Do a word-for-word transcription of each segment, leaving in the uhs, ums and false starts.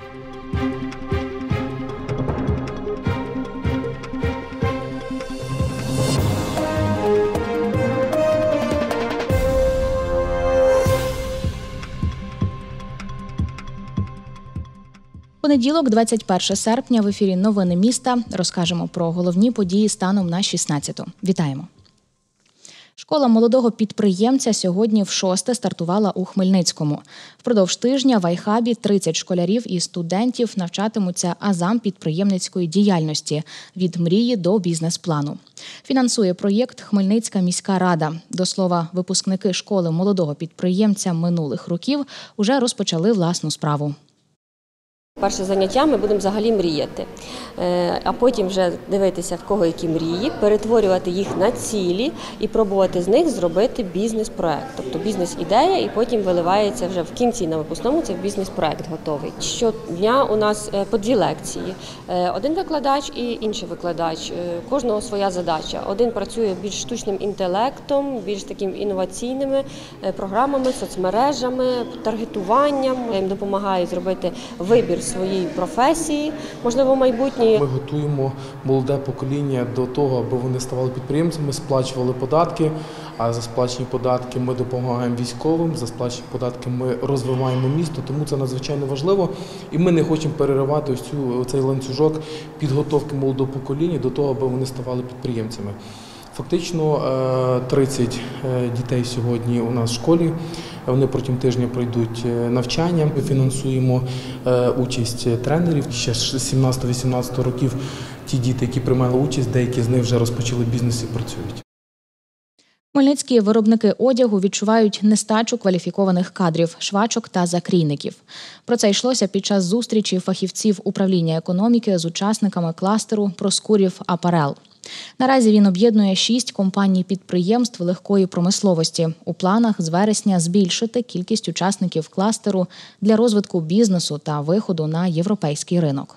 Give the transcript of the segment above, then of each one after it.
Понеділок, двадцять перше серпня, в ефірі «Новини міста». Розкажемо про головні події станом на шістнадцяту. Вітаємо! Школа молодого підприємця сьогодні в шосте стартувала у Хмельницькому. Впродовж тижня в Айхабі тридцять школярів і студентів навчатимуться азам підприємницької діяльності – від мрії до бізнес-плану. Фінансує проєкт Хмельницька міська рада. До слова, випускники школи молодого підприємця минулих років уже розпочали власну справу. Перше заняття ми будемо взагалі мріяти, а потім вже дивитися, в кого які мрії, перетворювати їх на цілі і пробувати з них зробити бізнес-проект. Тобто бізнес-ідея, і потім виливається вже в кінці на випускному, це бізнес-проект готовий. Щодня у нас по дві лекції. Один викладач і інший викладач. Кожного своя задача. Один працює більш штучним інтелектом, більш такими інноваційними програмами, соцмережами, таргетуванням. Я їм допомагаю зробити вибір своїй професії, можливо, майбутнє. Ми готуємо молоде покоління до того, аби вони ставали підприємцями, сплачували податки, а за сплачені податки ми допомагаємо військовим, за сплачені податки ми розвиваємо місто, тому це надзвичайно важливо. І ми не хочемо переривати ось цю, цей ланцюжок підготовки молодого покоління до того, аби вони ставали підприємцями. Фактично тридцять дітей сьогодні у нас в школі, вони протягом тижня пройдуть навчання. Ми фінансуємо участь тренерів. Ще з сімнадцяти-вісімнадцяти років ті діти, які приймали участь, деякі з них вже розпочали бізнес і працюють. Хмельницькі виробники одягу відчувають нестачу кваліфікованих кадрів, швачок та закрійників. Про це йшлося під час зустрічі фахівців управління економіки з учасниками кластеру «Проскурів Апарел». Наразі він об'єднує шість компаній-підприємств легкої промисловості. У планах з вересня збільшити кількість учасників кластеру для розвитку бізнесу та виходу на європейський ринок.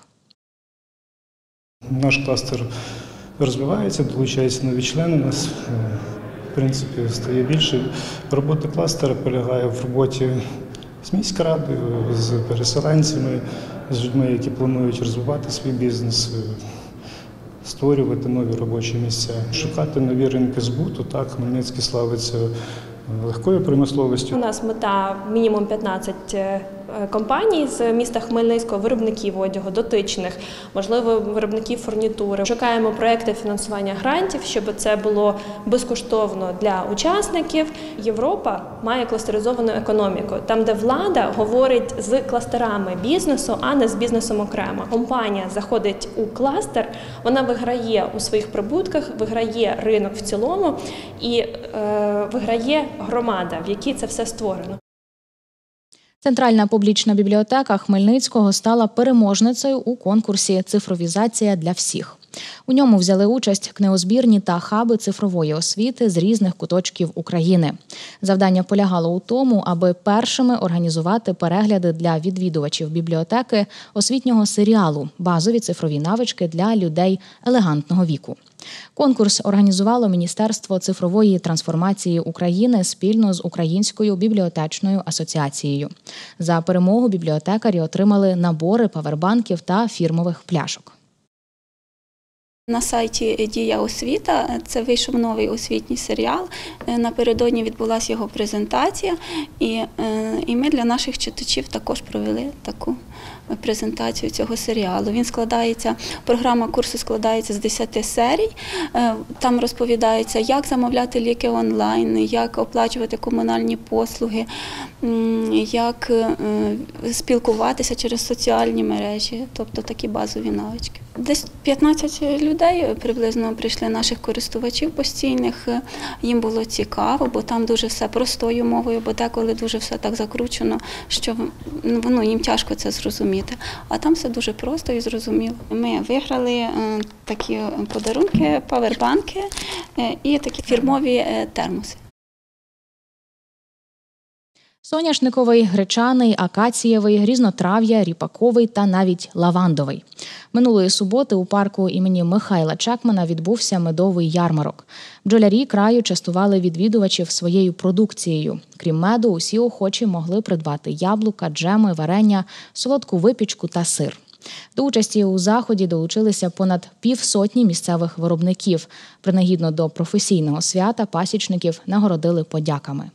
Наш кластер розвивається, долучаються нові члени. У нас, в принципі, стає більше. Робота кластера полягає в роботі з міською радою, з переселенцями, з людьми, які планують розвивати свій бізнес, створювати нові робочі місця, шукати нові ринки збуту. Так, Хмельницький славиться легкою промисловістю. У нас мета мінімум п'ятнадцять компаній з міста Хмельницького, виробників одягу, дотичних, можливо, виробників фурнітури. Шукаємо проекти фінансування грантів, щоб це було безкоштовно для учасників. Європа має кластеризовану економіку, там, де влада говорить з кластерами бізнесу, а не з бізнесом окремо. Компанія заходить у кластер, вона виграє у своїх прибутках, виграє ринок в цілому і е, виграє громада, в якій це все створено. Центральна публічна бібліотека Хмельницького стала переможницею у конкурсі «Цифровізація для всіх». У ньому взяли участь книгозбірні та хаби цифрової освіти з різних куточків України. Завдання полягало у тому, аби першими організувати перегляди для відвідувачів бібліотеки освітнього серіалу «Базові цифрові навички для людей елегантного віку». Конкурс організувало Міністерство цифрової трансформації України спільно з Українською бібліотечною асоціацією. За перемогу бібліотекарі отримали набори павербанків та фірмових пляшок. На сайті «Дія освіта» це вийшов новий освітній серіал. Напередодні відбулася його презентація, і, і ми для наших читачів також провели таку презентацію цього серіалу. Він складається, програма курсу складається з десяти серій. Там розповідається, як замовляти ліки онлайн, як оплачувати комунальні послуги, як спілкуватися через соціальні мережі, тобто такі базові навички. Десь п'ятнадцять людей приблизно прийшли, наших користувачів постійних. Їм було цікаво, бо там дуже все простою мовою, бо деколи дуже все так закручено, що ну, їм тяжко це зрозуміти. А там все дуже просто і зрозуміло. Ми виграли такі подарунки, павербанки і такі фірмові термоси. Соняшниковий, гречаний, акацієвий, різнотрав'я, ріпаковий та навіть лавандовий. Минулої суботи у парку імені Михайла Чекмана відбувся медовий ярмарок. Бджолярі краю частували відвідувачів своєю продукцією. Крім меду, усі охочі могли придбати яблука, джеми, варення, солодку випічку та сир. До участі у заході долучилися понад півсотні місцевих виробників. Принагідно до професійного свята пасічників нагородили подяками.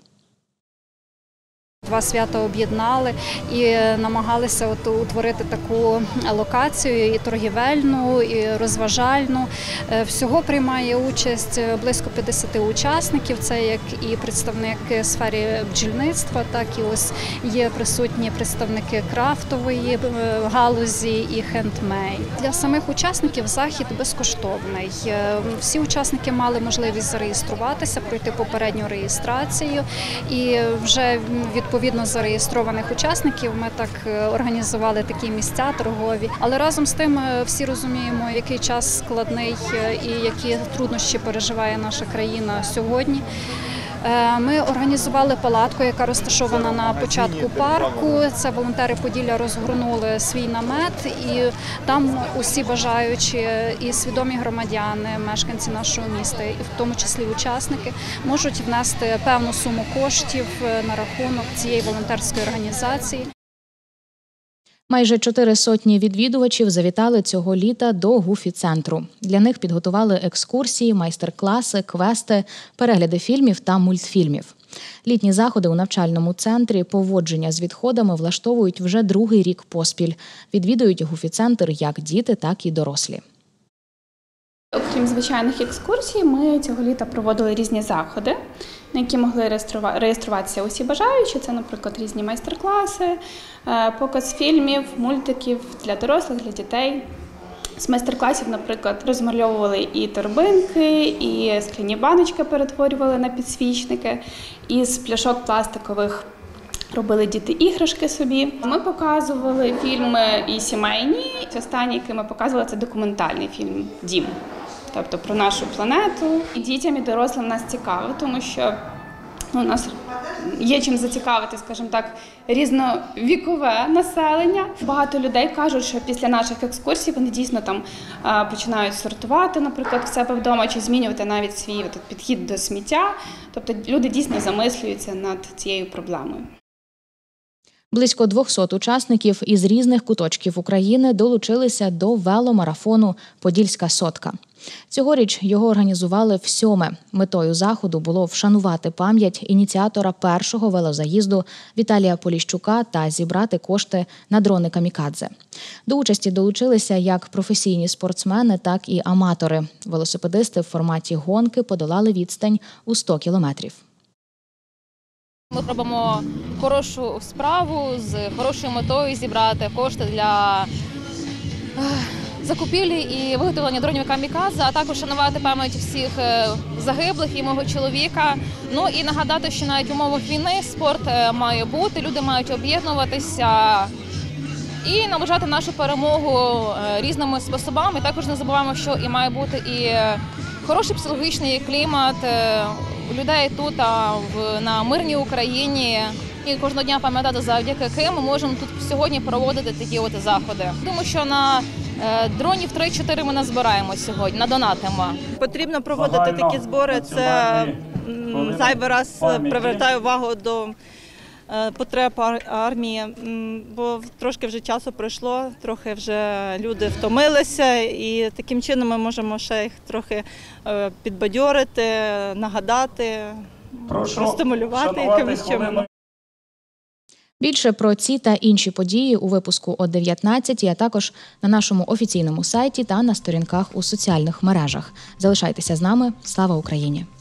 Два свята об'єднали і намагалися от утворити таку локацію і торгівельну, і розважальну. Всього приймає участь близько п'ятдесят учасників. Це як і представники сфери бджільництва, так і ось є присутні представники крафтової галузі і хендмейд. Для самих учасників захід безкоштовний. Всі учасники мали можливість зареєструватися, пройти попередню реєстрацію і вже від Відповідно зареєстрованих учасників ми так організували такі місця торгові. Але разом з тим всі розуміємо, який час складний і які труднощі переживає наша країна сьогодні. Ми організували палатку, яка розташована на початку парку. Це волонтери Поділля розгорнули свій намет, і там усі бажаючі і свідомі громадяни, мешканці нашого міста, і в тому числі учасники, можуть внести певну суму коштів на рахунок цієї волонтерської організації. Майже чотири сотні відвідувачів завітали цього літа до Гуфі-центру. Для них підготували екскурсії, майстер-класи, квести, перегляди фільмів та мультфільмів. Літні заходи у навчальному центрі поводження з відходами влаштовують вже другий рік поспіль. Відвідують Гуфі-центр як діти, так і дорослі. Окрім звичайних екскурсій, ми цього літа проводили різні заходи, на які могли реєструватися усі бажаючі. Це, наприклад, різні майстер-класи, показ фільмів, мультиків для дорослих, для дітей. З майстер-класів, наприклад, розмальовували і торбинки, і скляні баночки перетворювали на підсвічники, із пляшок пластикових робили діти іграшки собі. Ми показували фільми і сімейні. Останній, який ми показували, це документальний фільм «Дім», тобто про нашу планету. І дітям, і дорослим нас цікаво, тому що ну, у нас є чим зацікавити, скажімо так, різновікове населення. Багато людей кажуть, що після наших екскурсій вони дійсно там а, починають сортувати, наприклад, в себе вдома, чи змінювати навіть свій от, підхід до сміття. Тобто люди дійсно замислюються над цією проблемою. Близько двохсот учасників із різних куточків України долучилися до веломарафону «Подільська сотка». Цьогоріч його організували всьоме. Метою заходу було вшанувати пам'ять ініціатора першого велозаїзду Віталія Поліщука та зібрати кошти на дрони «Камікадзе». До участі долучилися як професійні спортсмени, так і аматори. Велосипедисти в форматі гонки подолали відстань у сто кілометрів. Ми робимо хорошу справу з хорошою метою зібрати кошти для закупівлі і виготовлення дронів «Камікадзе», а також шанувати пам'ять всіх загиблих і мого чоловіка. Ну і нагадати, що навіть в умовах війни спорт має бути, люди мають об'єднуватися і наближати нашу перемогу різними способами. Також не забуваємо, що і має бути і хороший психологічний клімат у людей тут, а в, на мирній Україні. І кожного дня пам'ятати, завдяки ким ми можемо тут сьогодні проводити такі от заходи. Думаю, що на е, дронів три-чотири ми назбираємо сьогодні, надонатимо. Потрібно проводити такі збори, це зайвий раз привертає увагу до потреб армії, бо трошки вже часу пройшло, трохи вже люди втомилися, і таким чином ми можемо ще їх трохи підбадьорити, нагадати, простимулювати якимось чином. Більше про ці та інші події у випуску о дев'ятнадцятій, а також на нашому офіційному сайті та на сторінках у соціальних мережах. Залишайтеся з нами. Слава Україні!